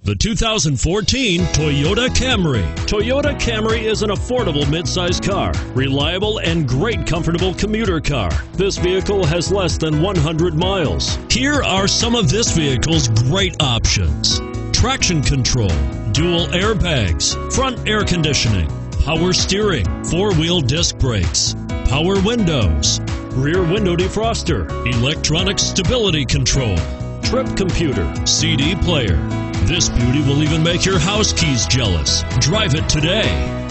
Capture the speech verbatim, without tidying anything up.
The two thousand fourteen Toyota Camry. Toyota Camry is an affordable midsize car, reliable and great comfortable commuter car. This vehicle has less than one hundred miles. Here are some of this vehicle's great options: traction control, dual airbags, front air conditioning, power steering, four-wheel disc brakes, power windows, rear window defroster, electronic stability control, trip computer, C D player. This beauty will even make your house keys jealous. Drive it today.